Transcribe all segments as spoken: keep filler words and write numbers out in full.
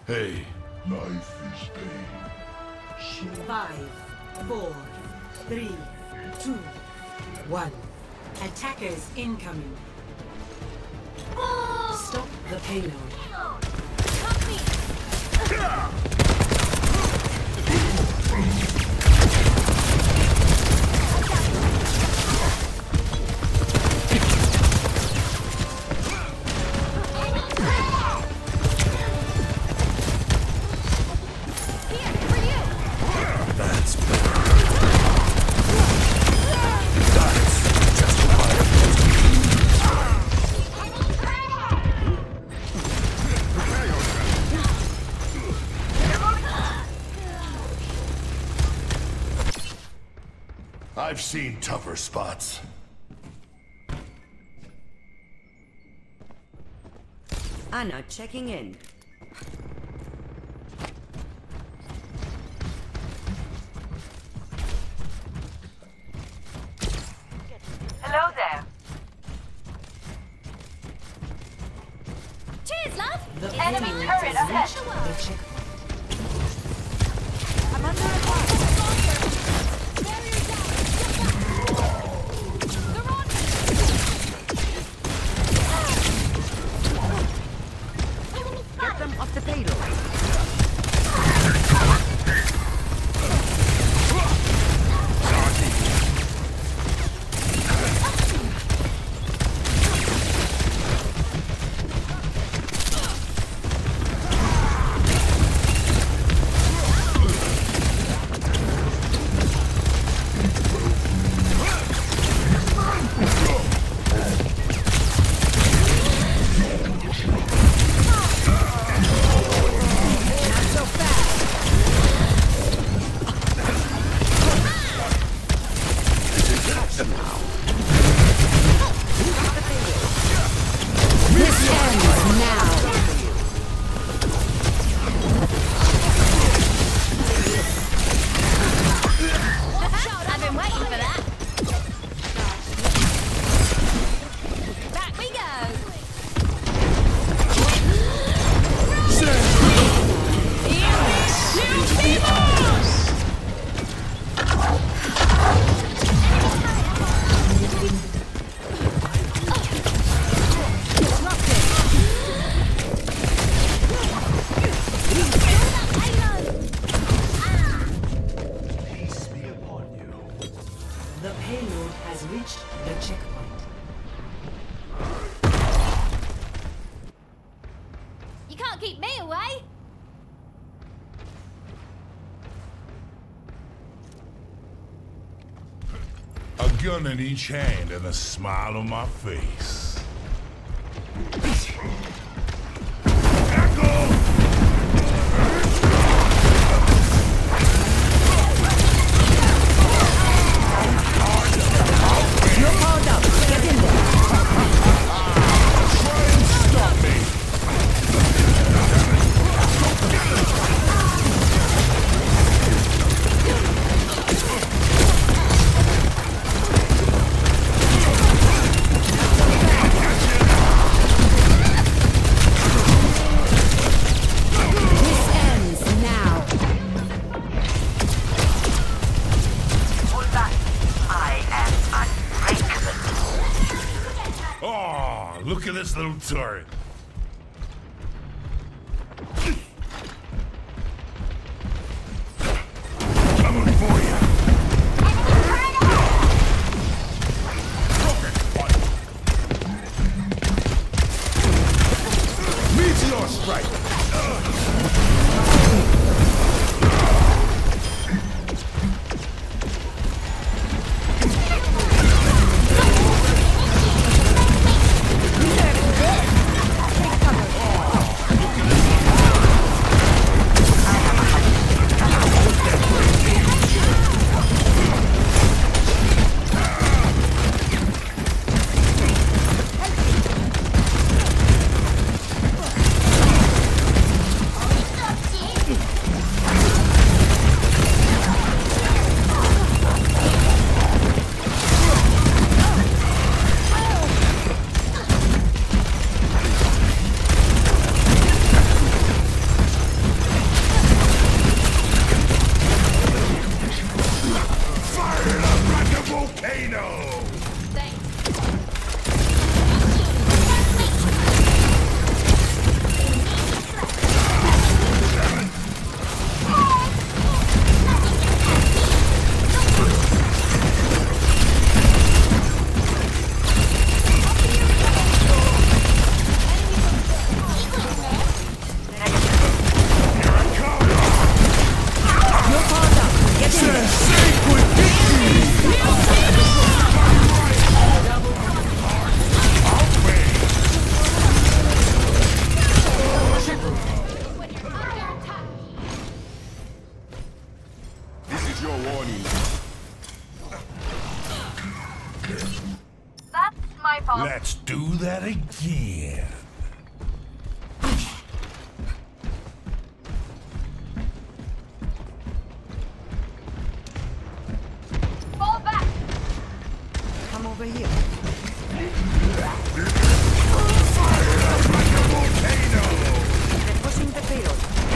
Hey. Life is pain. So Five, four, three, two, one. Attackers incoming. Stop the payload. I've seen tougher spots. Anna checking in. Hello there. Cheers, love! The Enemy payload turret has ahead. reached the checkpoint. I'm under attack. Barrier down. They're on me. Get them off the payload. I've been waiting for that. Back we go. Peace be upon you. The payload has reached the checkpoint. You can't keep me away. A gun in each hand and a smile on my face. Echo! You're powered up. Get in there. Try and stop me! This ends now. Pull back. I am unbreakable. Oh, look at this little turret. Coming for you. Meteor strike. That's my fault. Let's do that again. Fall back. Come over here. They're pushing the payload.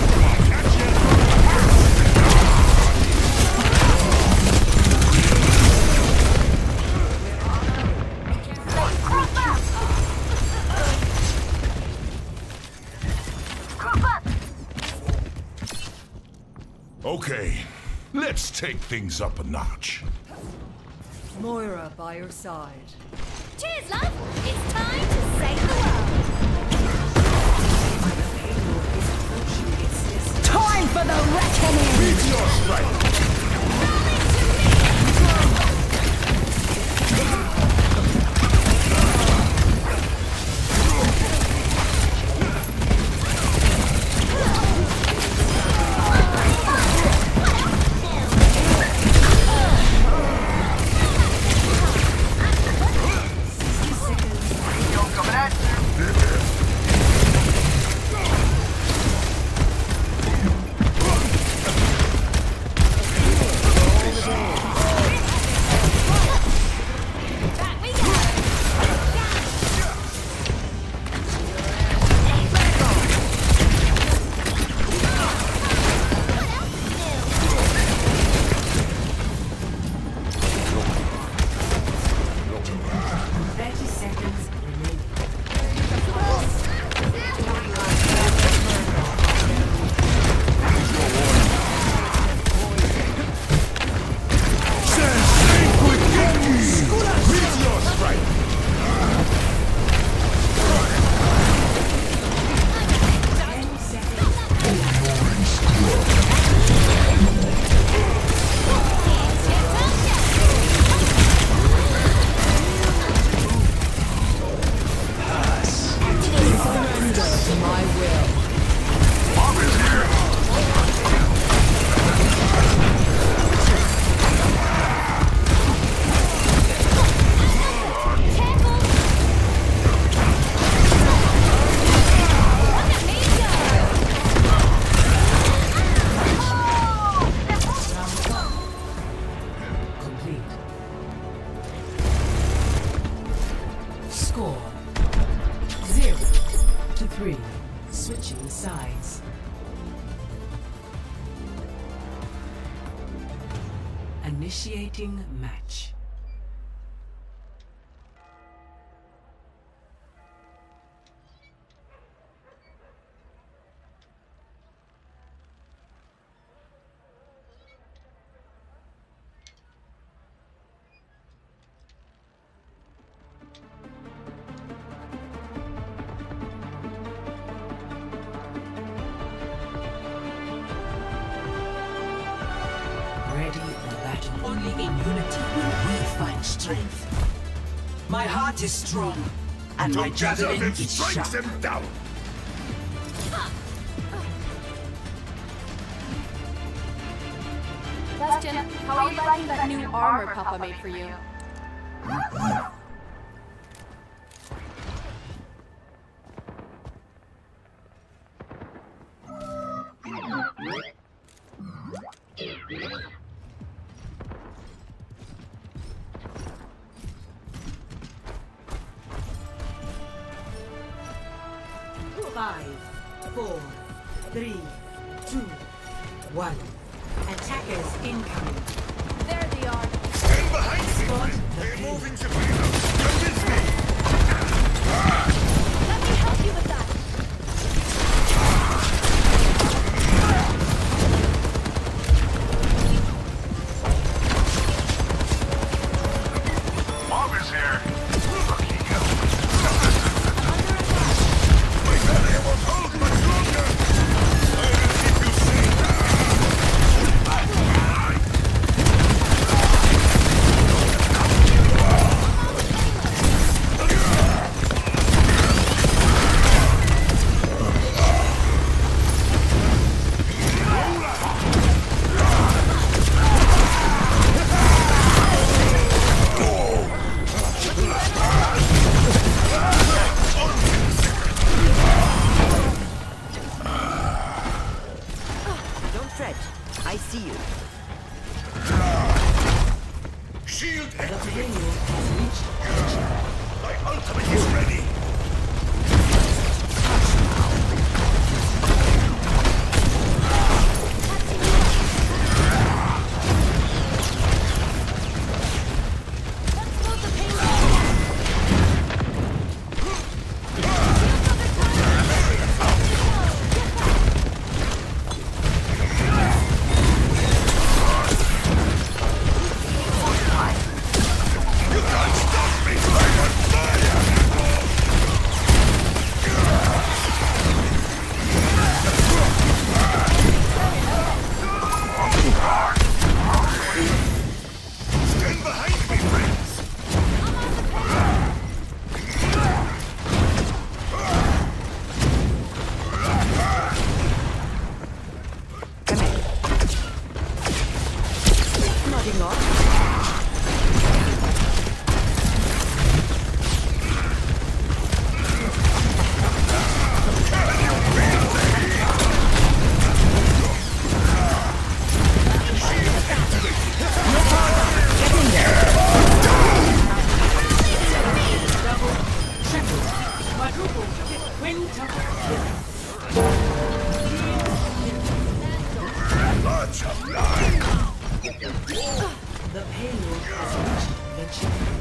Okay, let's take things up a notch. Moira by your side. Cheers, love. It's time to save the world. The payload is approaching its destination. Time for the reckoning! Meteor strike! Switching sides. Initiating match. Only in unity will we find strength. My heart is strong, and my javelin is sharp. Him down. Bastion, how are you liking that new armor Papa made for you? Five, four, three, two, one. Attackers incoming. There they are. Stand behind me! Spot the They're payload. moving to payload. Come with me! Let me help you with that. Mob is here. Lucky you. My belly won't hold much longer. I will keep you safe. The payload has reached My ultimate is ready. the payload has reached the checkpoint.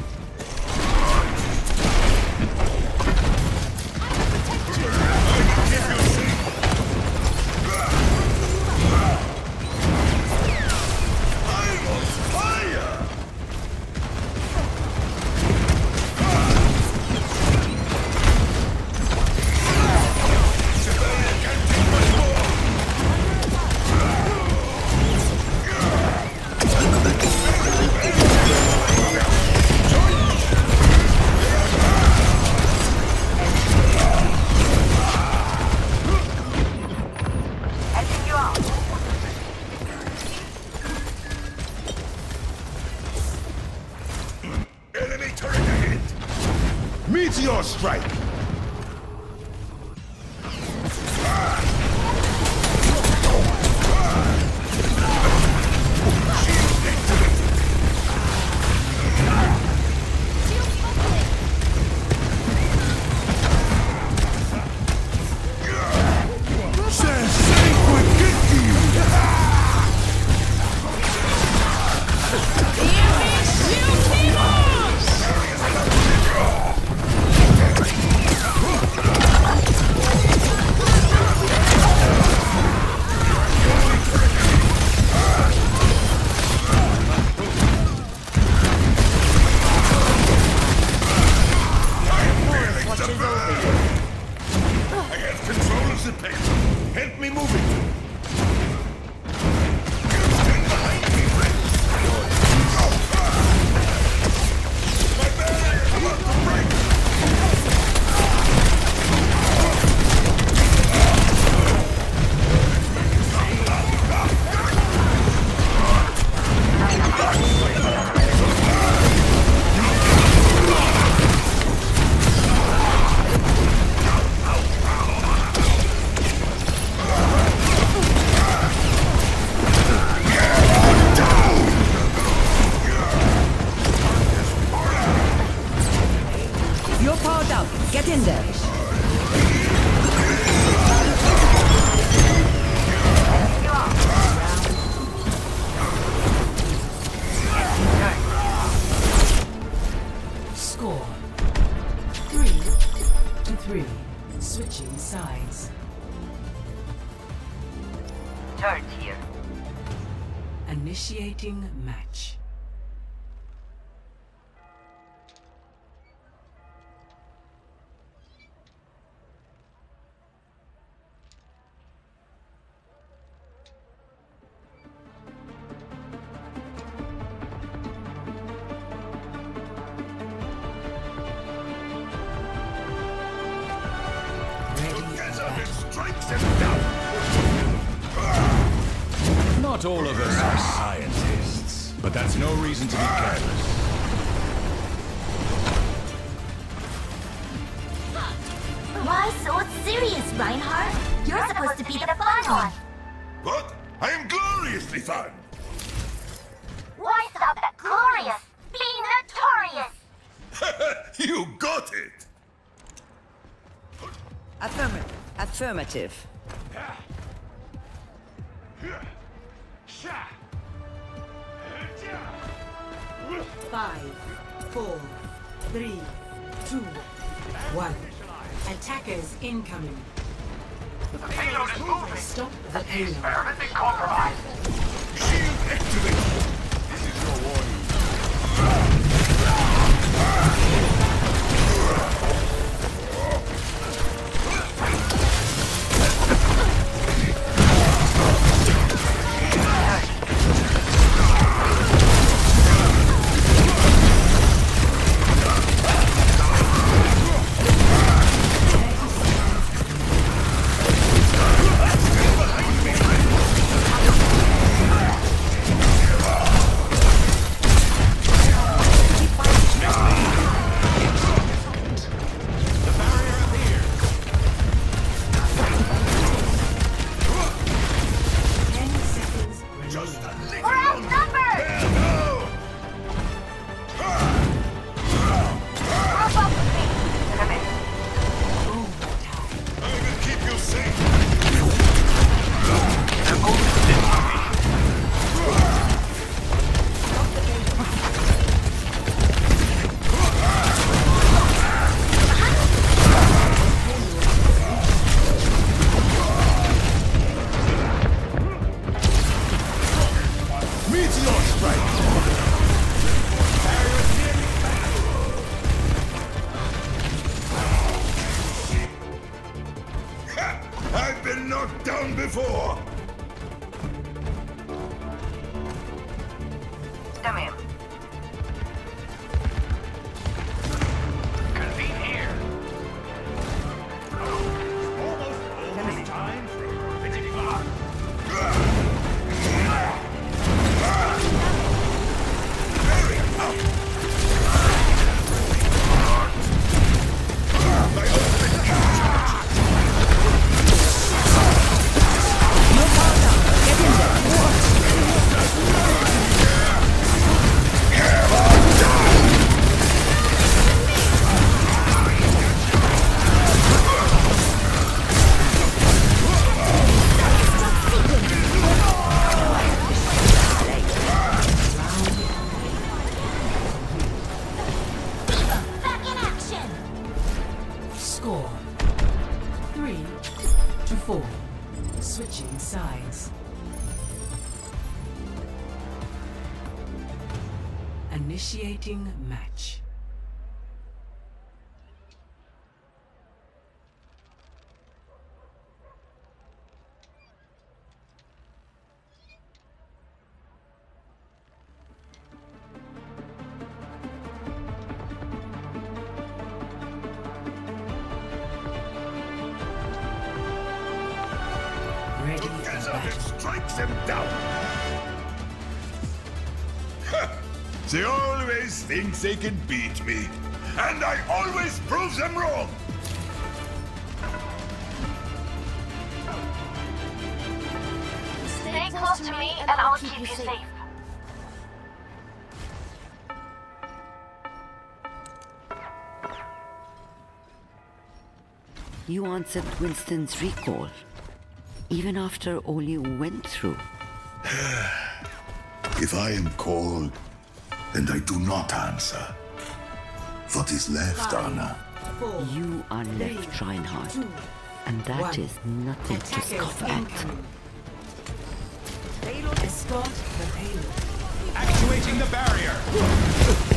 Enemy turret ahead! Meteor strike! Help me move it! Stand behind me, friend! My barrier is about to break! You're powered up. Get in there. Score three to three. Switching sides. Turret here. Initiating match. Not all of us are scientists, but that's no reason to be careless. Why so serious, Reinhardt? You're supposed to be the fun one. What? I am gloriously fun! Why stop at glorious? Being the You got it! Affirmative. Affirmative. Five, four, three, two, one. Attackers incoming. The payload is moving. Stop the payload. Everything compromised. Shield activate! This is your warning. I've been knocked down before! Come in. Convene here. Almost, almost time for a fitting clock. Score. Three to four. Switching sides. Initiating match. Ready for Gets up and battle. strikes him down! They always think they can beat me, and I always prove them wrong! Stay close to me and I'll keep you safe. You answered Winston's recall, even after all you went through. If I am called, and I do not answer, what is left, Anna? Four. You are left, Reinhardt, two, and that one. is nothing to Attackers scoff at. incoming. Payload escort the payload. Actuating the barrier.